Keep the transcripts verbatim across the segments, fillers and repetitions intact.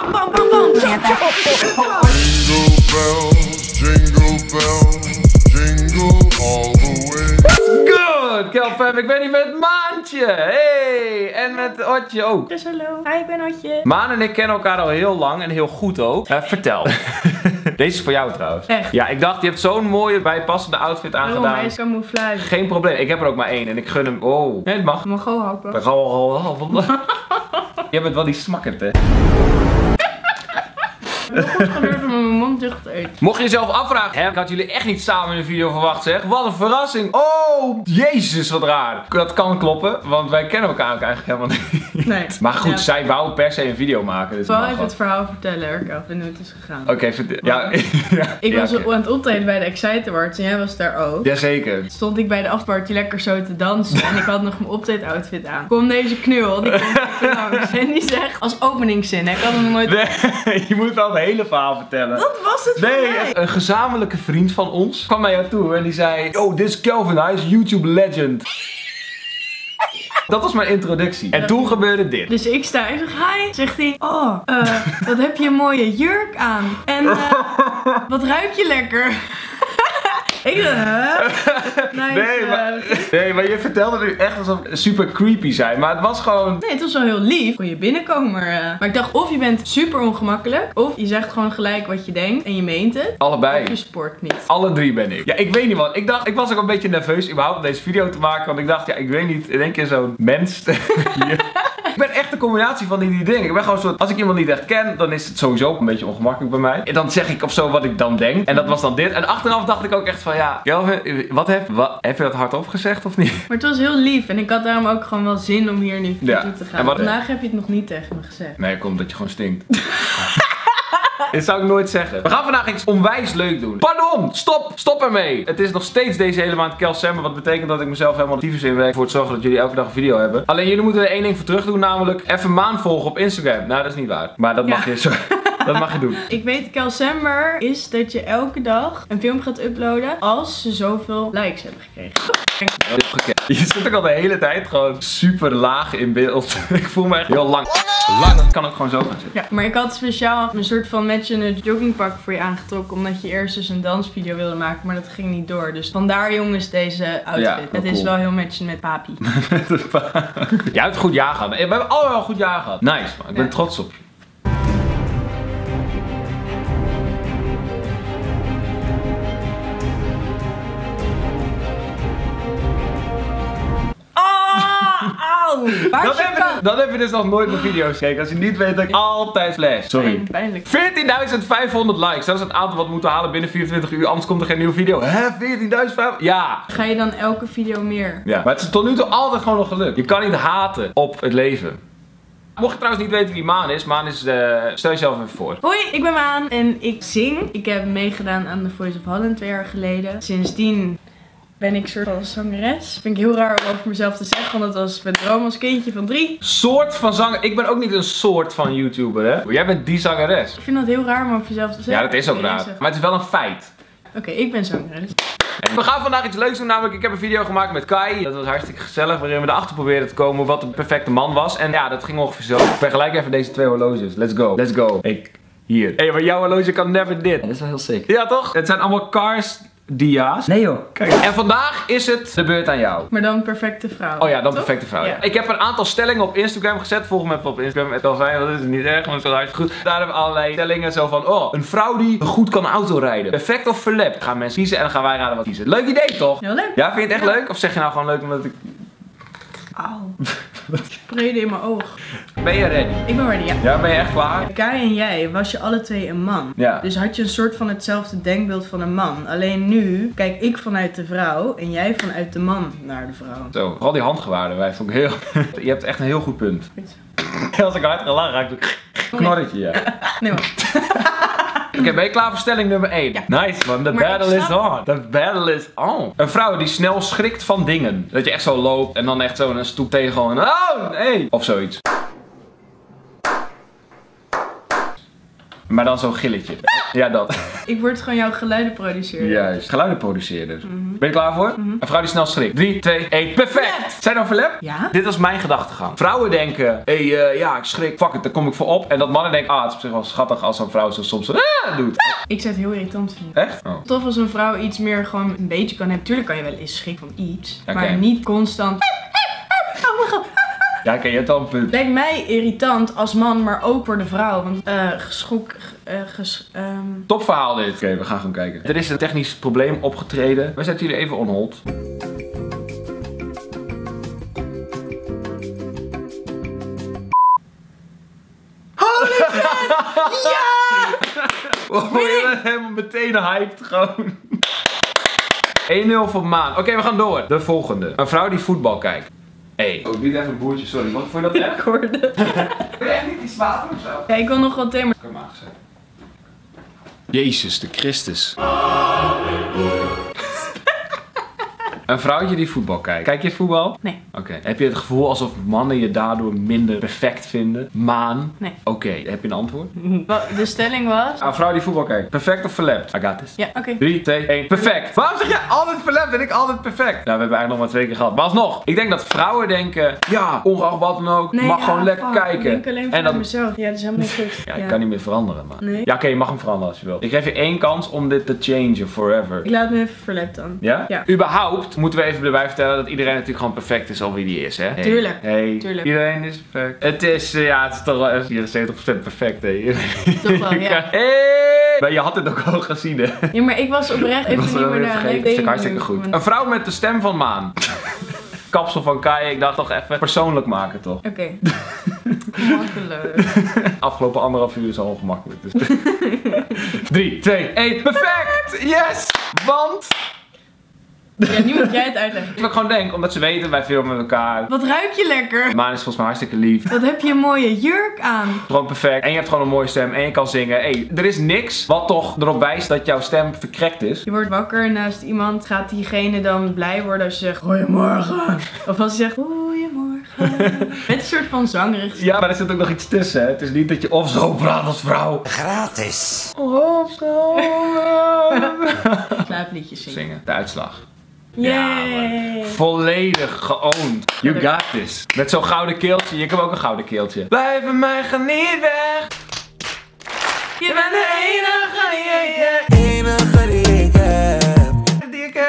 bam, bam, bam, bam. Jingle bells, jingle bells, jingle all the way. Good, Kelfam, ik ben hier met Maantje. Hey, en met Otje ook. Dus hallo. Hi, ik ben Otje. Maan en ik kennen elkaar al heel lang en heel goed ook. Uh, vertel. Deze is voor jou trouwens. Echt? Ja, ik dacht, je hebt zo'n mooie bijpassende outfit aangedaan. Oh, hij is camouflage. Geen probleem, ik heb er ook maar één en ik gun hem. Oh, nee, het mag. Mag gewoon happen. We gaan al. Je bent wel die smakkend, hè? Heel goed gebeurd om mijn mond dicht te eten. Mocht je jezelf afvragen, hè, ik had jullie echt niet samen in een video verwacht, zeg. Wat een verrassing. Oh, jezus, wat raar. Dat kan kloppen, want wij kennen elkaar ook eigenlijk helemaal niet. Nee. Maar goed, Ja. zij wou per se een video maken. Dus Ik wil mag even wel. het verhaal vertellen, Kelvin, hoe het is gegaan. Oké, okay, vertel. Ja, ja. Ik ja, was okay. aan het optreden bij de Excite Awards en jij was daar ook. Jazeker. Stond ik bij de afterparty lekker zo te dansen en ik had nog mijn optreedoutfit aan. Kom deze knul, die komt even langs en die zegt als openingszin, hè, ik had hem nog nooit... Nee, je moet wel het hele verhaal vertellen. Dat was het Nee, voor mij. een gezamenlijke vriend van ons kwam naar jou toe en die zei: yo, dit is Kelvin, hij is YouTube legend. Dat was mijn introductie. En toen gebeurde dit. Dus ik sta en zeg hi. Zegt hij, oh, uh, wat heb je een mooie jurk aan. En uh, wat ruik je lekker. Ik dacht, huh? Nice, Nee, maar, nee, maar je vertelde nu echt alsof het super creepy zijn. Maar het was gewoon... Nee, het was wel heel lief. Kon je binnenkomen. Uh. Maar ik dacht, of je bent super ongemakkelijk. Of je zegt gewoon gelijk wat je denkt. En je meent het. Allebei. Of je sport niet. Alle drie ben ik. Ja, ik weet niet wat. Ik dacht, ik was ook een beetje nerveus überhaupt om deze video te maken. Want ik dacht, ja, ik weet niet. In één keer zo'n mens hier. Ik ben echt een combinatie van die, die dingen. Ik ben gewoon soort, als ik iemand niet echt ken, dan is het sowieso een beetje ongemakkelijk bij mij. En dan zeg ik of zo wat ik dan denk. En dat was dan dit. En achteraf dacht ik ook echt van, ja, Kelvin, wat heb, wat, heb je dat hardop gezegd of niet? Maar het was heel lief. En ik had daarom ook gewoon wel zin om hier nu Ja. naartoe te gaan. En wat- Vandaag heb je het nog niet tegen me gezegd. Nee, komt dat je gewoon stinkt. Dit zou ik nooit zeggen. We gaan vandaag iets onwijs leuk doen. Pardon, stop, stop ermee. Het is nog steeds deze hele maand Kelsember. Wat betekent dat ik mezelf helemaal tyfus inwerk voor het zorgen dat jullie elke dag een video hebben. Alleen jullie moeten er één ding voor terug doen, namelijk even Maan volgen op Instagram. Nou, dat is niet waar. Maar dat mag Ja. je, sorry, dat mag je doen. Ik weet, Kelsember is dat je elke dag een film gaat uploaden als ze zoveel likes hebben gekregen. Je zit ook al de hele tijd gewoon super laag in beeld. Ik voel me echt heel lang. Lang. Het kan ook gewoon zo gaan zitten. Ja, maar ik had speciaal een soort van matchende joggingpak voor je aangetrokken. Omdat je eerst dus een dansvideo wilde maken, maar dat ging niet door. Dus vandaar jongens deze outfit. Ja, het is cool. wel heel matchend met papi. Jij hebt een goed jaar gehad. We hebben allemaal een goed jaar gehad. Nice man, ik ben Ja. trots op je. Auw! Waar Dat is je heb, je, kant? dat heb je dus nog nooit mijn video's gekeken. Als je niet weet dat ik altijd flash. Sorry. Pijn- Pijnlijk. veertienduizend vijfhonderd likes. Dat is het aantal wat we moeten halen binnen vierentwintig uur. Anders komt er geen nieuwe video. Hè? veertienduizend vijfhonderd? Ja. Ga je dan elke video meer? Ja. Maar het is tot nu toe altijd gewoon nog gelukt. Je kan niet haten op het leven. Mocht je trouwens niet weten wie Maan is. Maan is de... Stel jezelf even voor. Hoi, ik ben Maan en ik zing. Ik heb meegedaan aan The Voice of Holland twee jaar geleden. Sindsdien ben ik soort van zangeres. Vind ik heel raar om over mezelf te zeggen, want dat was mijn droom als kindje van drie. Soort van zanger. Ik ben ook niet een soort van YouTuber, hè. Jij bent die zangeres. Ik vind dat heel raar om over jezelf te zeggen. Ja, dat is ook Ik raar. zeg- Maar het is wel een feit. Oké, ik ben zangeres. En we gaan vandaag iets leuks doen, namelijk ik heb een video gemaakt met Kai. Dat was hartstikke gezellig, waarin we erachter probeerden te komen wat de perfecte man was. En ja, dat ging ongeveer zo. Vergelijk even deze twee horloges. Let's go. Let's go. Ik, hier. Hé, hey, maar jouw horloge kan never dit. Dat is wel heel sick. Ja toch? Het zijn allemaal Cars dia's. Nee joh. Kijk. En vandaag is het de beurt aan jou. Maar dan perfecte vrouw. Oh ja, dan toch? perfecte vrouw. Ja. Ja. Ik heb een aantal stellingen op Instagram gezet. Volg me even op Instagram. Het wel fijn, dat is niet erg, maar het is wel hartstikke goed. Daar hebben we allerlei stellingen zo van, oh, een vrouw die goed kan autorijden. Perfect of verlept? Gaan mensen kiezen en dan gaan wij raden wat kiezen. Leuk idee toch? Heel leuk. Ja, vind je het echt Ja. leuk? Of zeg je nou gewoon leuk omdat ik... Auw. Brede in mijn oog. Ben je ready? Ik ben ready, ja. Ja, ben je echt klaar? Kai en jij was je alle twee een man. Ja. Dus had je een soort van hetzelfde denkbeeld van een man. Alleen nu kijk ik vanuit de vrouw en jij vanuit de man naar de vrouw. Zo, vooral die handgewaarden, wij vond ik heel... Je hebt echt een heel goed punt. Goed. Als ik hard ga lachen, raak ik een knorretje, ja. Nee maar. Oké, ben je klaar voor stelling nummer één? Ja. Nice man, the Maar battle ik is snap- on. The battle is on. Een vrouw die snel schrikt van dingen. Dat je echt zo loopt en dan echt zo een stoep tegen gewoon. Oh, nee. Of zoiets. Maar dan zo'n gilletje. Ja, dat. Ik word gewoon jouw geluidenproducer. Juist. Geluidenproduceerder. Mm-hmm. Ben je klaar voor? Mm-hmm. Een vrouw die snel schrikt. drie, twee, één. Perfect! Verlept. Zijn nou verlept? Ja? Dit was mijn gedachtegang. Vrouwen denken, hé, hey, uh, ja, ik schrik, fuck it, daar kom ik voor op. En dat mannen denken, ah, het is op zich wel schattig als een vrouw zo soms zo, ah, doet. Ik zou het heel irritant vinden. Echt? Oh. Tof als een vrouw iets meer gewoon een beetje kan hebben. Tuurlijk kan je wel eens schrikken van iets. Oké. Maar niet constant. Oh mijn god. Ja, oké, je hebt al een punt. Lijkt mij irritant als man, maar ook voor de vrouw. Want eh geschok... eh, ges, ehm, Topverhaal dit. Oké, we gaan gewoon kijken. Er is een technisch probleem opgetreden. We zetten jullie even on hold. Holy shit! Ja! Wow, je bent helemaal meteen hyped gewoon. één nul voor Maan. Oké, we gaan door. De volgende. Een vrouw die voetbal kijkt. Hé. Hey. Oh, niet even een boertje, sorry. Wat vond je dat echt? ik hoorde het. Wil je echt niet iets water of zo? Ja, ik wil nog wat thema. Kom maar gezegd. Jezus de Christus. Een vrouwtje die voetbal kijkt. Kijk je voetbal? Nee. Oké. Okay. Heb je het gevoel alsof mannen je daardoor minder perfect vinden? Maan? Nee. Oké. Okay. Heb je een antwoord? De stelling was... Een vrouw die voetbal kijkt. Perfect of verlept? I got this. Ja, oké. Okay. drie, twee, één. Perfect. Waarom zeg jij altijd verlept en ik altijd perfect? Nou, we hebben eigenlijk nog maar twee keer gehad. Maar alsnog. Ik denk dat vrouwen denken, ja, ongeacht wat dan ook, Nee, mag ja, gewoon lekker fuck. kijken. Ik denk alleen en voor dat... mezelf. Ja, dat is helemaal niet goed. Ja, ja. ik kan niet meer veranderen, maar... Nee. Ja, oké, okay, je mag hem veranderen als je wilt. Ik geef je één kans om dit te changen forever. Ik laat me even verlept dan. Ja? Ja. Überhaupt moeten we even erbij vertellen dat iedereen natuurlijk gewoon perfect is al wie die is, hè? Hey. Tuurlijk. Hey. Tuurlijk. Iedereen is perfect. Het is, uh, ja, het is toch wel vierenzeventig procent perfect, hè? Toch wel, ja. Hey! Maar je had het ook al gezien, hè? Ja, maar ik was oprecht even was niet meer daar. vergeten. Dat is hartstikke goed. Een vrouw met de stem van Maan. Kapsel van Kai, ik dacht toch even persoonlijk maken, toch? Oké. Okay. Makkelijk. Afgelopen anderhalf uur is al ongemakkelijk. Dus. drie, twee, één. Perfect! Yes! Want... Ja, nu moet jij het uitleggen. Wat ik gewoon denk, omdat ze weten, wij filmen met elkaar. Wat ruik je lekker? Maan is volgens mij hartstikke lief. Wat heb je een mooie jurk aan? Gewoon perfect. En je hebt gewoon een mooie stem en je kan zingen. Hey, er is niks wat toch erop wijst dat jouw stem verkrekt is. Je wordt wakker naast iemand, gaat diegene dan blij worden als je zegt goeiemorgen. Of als je zegt goeiemorgen. Met een soort van zangerig. Ja, maar er zit ook nog iets tussen. Hè? Het is niet dat je of zo praat als vrouw. Gratis. Of zo. Slaapliedjes zingen. Zingen. De uitslag. Yay. Ja, volledig geowned. You got this. Met zo'n gouden keeltje. Je hebt ook een gouden keeltje. Blijf bij mij, ga niet weg. Je bent de enige die ik heb. Enige die ik heb. Die ik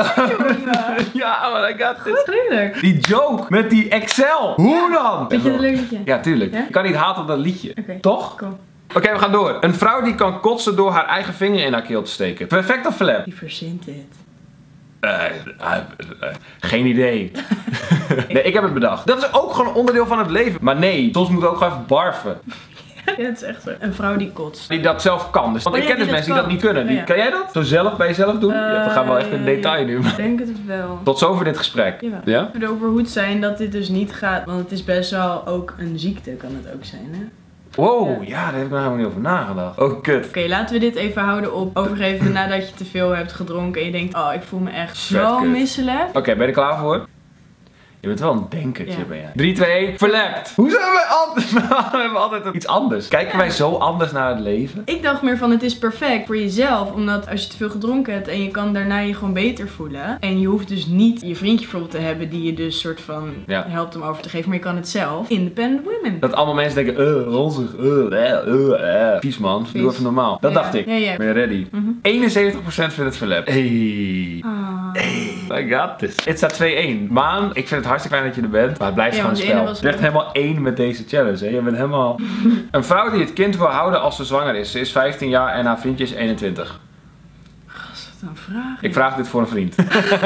heb. Ja, man, I got this. Tuurlijk. Die joke met die Excel. Hoe dan? Vind je het een leuk liedje? Ja, tuurlijk. Ja? Je kan niet haten op dat liedje. Oké. Toch? Cool. Oké, okay, we gaan door. Een vrouw die kan kotsen door haar eigen vinger in haar keel te steken. Perfect of verlept? Wie verzint dit? Uh, uh, uh, uh, geen idee. Nee, ik heb het bedacht. Dat is ook gewoon een onderdeel van het leven. Maar nee, soms moet we ook gewoon even barfen. Ja, het is echt zo. Een vrouw die kotst. Die dat zelf kan. Dus, want Oh, ik ja, ken dus die mensen dat die dat niet kan. kunnen. Die, Oh, ja. Kan jij dat? Zo zelf bij jezelf doen? Uh, ja, we gaan wel echt in detail nu. Ik denk het wel. Tot zover dit gesprek. Jawel. Ja? We erover hoed zijn dat dit dus niet gaat, want het is best wel ook een ziekte kan het ook zijn, hè? Wow, ja, daar heb ik nog helemaal niet over nagedacht. Oh, kut. Oké, okay, laten we dit even houden op. Overgeven nadat je te veel hebt gedronken en je denkt, oh, ik voel me echt zo kut. misselijk. Oké, okay, ben je er klaar voor? Je bent wel een denkertje, Ja. ben jij. drie, twee, één, verlept. Hoezo hebben wij altijd, we hebben altijd iets anders? Kijken wij zo anders naar het leven? Ik dacht meer van, het is perfect voor jezelf, omdat als je te veel gedronken hebt en je kan daarna je gewoon beter voelen. En je hoeft dus niet je vriendje bijvoorbeeld te hebben die je dus soort van Ja. helpt om over te geven, maar je kan het zelf. Independent women. Dat allemaal mensen denken, eh, ronzig, eh, eh, eh, eh. Vies man, doe Vies. even normaal. Dat Ja. dacht ik. Ja, ja. Ben je ready? Mhm. eenenzeventig procent vindt het verlept. Hey. Ah. I got this. Het staat twee één. Maan, ik vind het hartstikke fijn dat je er bent. Maar het blijft Ja, gewoon want die ene spel. was Je bent leuk. helemaal één met deze challenge, hè. Je bent helemaal... Een vrouw die het kind wil houden als ze zwanger is. Ze is vijftien jaar en haar vriendje is eenentwintig. Gast, wat een vraag. Ik vraag dit voor een vriend.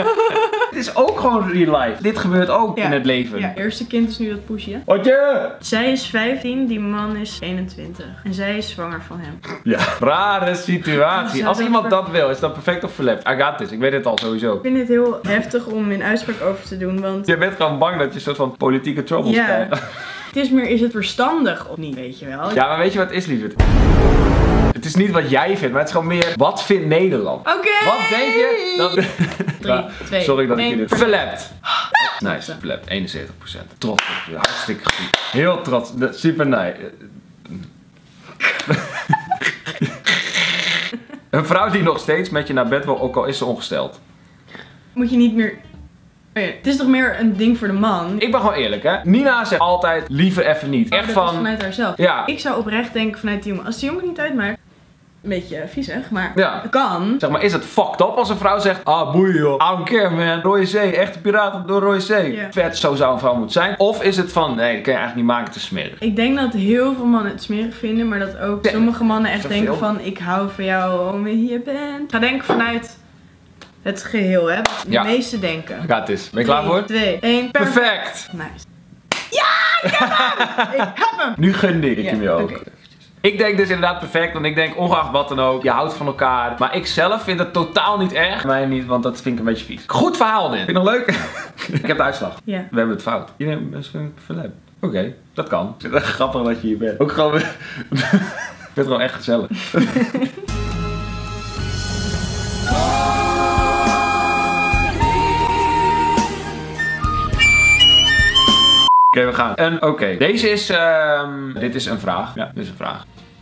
Het is ook gewoon real life. Dit gebeurt ook Ja. in het leven. Ja, eerste kind is nu dat poesje. Otje! Zij is vijftien, die man is eenentwintig. En zij is zwanger van hem. Ja, rare situatie. Zou Als dat iemand ver- dat wil, is dat perfect of verlept? I got this. Ik weet het al sowieso. Ik vind het heel heftig om een uitspraak over te doen, want Je bent gewoon bang dat je een soort van politieke troubles Ja. krijgt. het is meer, is het verstandig of niet, weet je wel? Ja, maar weet je wat het is, lieverd? Het is niet wat jij vindt, maar het is gewoon meer, wat vindt Nederland? Oké! Wat denk je? Dat... Drie, twee, Sorry dat ik je één. dit... Verlept! Nice, verlept. eenenzeventig procent. Trots op je. Hartstikke goed. Heel trots. Super nice. Een vrouw die nog steeds met je naar bed wil, ook al is ze ongesteld. Moet je niet meer... Oh ja, het is toch meer een ding voor de man? Ik ben gewoon eerlijk, hè. Nina zegt altijd liever even niet. Echt dat van... is vanuit haarzelf. Ja. Ik zou oprecht denken vanuit die jongen. Als die jongen niet uitmaakt... Een beetje viezig, maar Ja. het kan. Zeg maar, is het fucked up als een vrouw zegt... Ah, boeien joh. I don't care man. Rode Zee. Echte piraten door Rode Zee. Ja. Vet, zo zou een vrouw moeten zijn. Of is het van... Nee, dat kun je eigenlijk niet maken te smeren. Ik denk dat heel veel mannen het smerig vinden, maar dat ook Ja. sommige mannen echt Zoveel. denken van... Ik hou van jou om je hier bent. Ga denken vanuit het geheel, hè. Wat de Ja. meesten denken. Gaat het. Ben je klaar voor? twee, één. Perfect. Nice. Ja, ik heb hem! Ik heb hem! Nu gunde ik Ja, hem je ook. oké. Ik denk dus inderdaad perfect, want ik denk ongeacht wat dan ook, je houdt van elkaar. Maar ik zelf vind het totaal niet erg. Mij niet, want dat vind ik een beetje vies. Goed verhaal dit. Vind je nog leuk? Ik heb de uitslag. Ja. We hebben het fout. Iedereen is verlept. Oké, okay, dat kan. Het is echt grappig dat je hier bent. Ook gewoon... Ik vind het gewoon echt gezellig. Oké, okay, we gaan. En oké, okay. Deze is, um, dit is een vraag. Ja, dit is een vraag.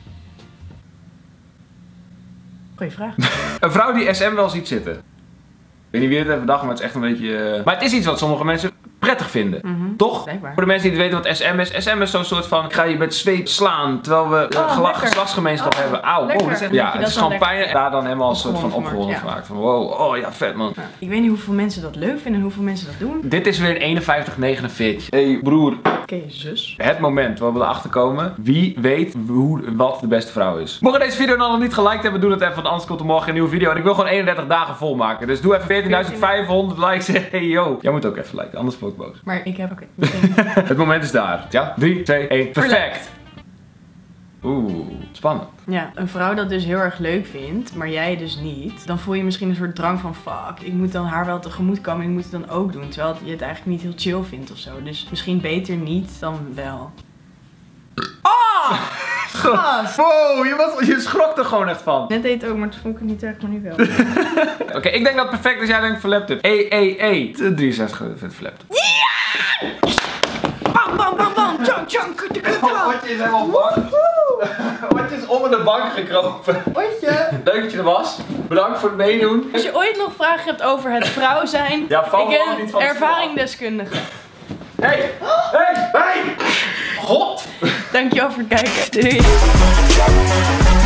Goeie vraag. Een vrouw die S M wel ziet zitten. Ik weet niet wie het heeft bedacht, maar het is echt een beetje... Uh... Maar het is iets wat sommige mensen prettig vinden. Mm-hmm. Toch? Blijkbaar. Voor de mensen die niet weten wat S M is. S M is zo'n soort van, ik ga je met zweep slaan terwijl we uh, Oh, geslachtsgemeenschap oh, hebben. Auw, lekker. oh, dat is echt, Dan ja, denk je het dat is dan gewoon lekker pijn en daar dan helemaal een soort van opgewonden opgewonden van gemaakt. Van wow, oh ja, vet man. Ja. Ik weet niet hoeveel mensen dat leuk vinden en hoeveel mensen dat doen. Dit is weer een eenenvijftig negenenveertig. Hé hey, broer, Ken je zus? het moment waar we erachter komen, wie weet hoe, wat de beste vrouw is. Mocht je deze video nou nog niet geliked hebben, doe dat even, want anders komt er morgen een nieuwe video. En ik wil gewoon eenendertig dagen volmaken. Dus doe even veertienduizend vijfhonderd likes. Hey yo. Jij moet ook even liken, anders word ik boos. Maar ik heb... Oké. Okay, Het moment is daar. Ja, drie, twee, één. Perfect. Oeh, spannend. ja, een vrouw dat dus heel erg leuk vindt, maar jij dus niet. Dan voel je misschien een soort drang van fuck, ik moet dan haar wel tegemoet komen en ik moet het dan ook doen. Terwijl je het eigenlijk niet heel chill vindt of zo. Dus misschien beter niet dan wel. Oh! Gast! Wow, je, was, je schrok er gewoon echt van. Net deed het ook, maar toen vond ik het niet erg, maar nu wel. Oké, okay, ik denk dat het perfect is. Jij denkt verlept het. E, E, E. drieënzestig vindt verlept. Ja! Bam, bam, bam, bam. Chunk, chunk, de Otje is helemaal bang. Otje is onder de bank gekropen. Otje. Leuk dat je er was. Bedankt voor het meedoen. Als je ooit nog vragen hebt over het vrouw zijn, Ja, val ik gewoon ben niet van de ervaringdeskundige. Hey, hey, hey. God. Dankjewel voor het kijken. Doei.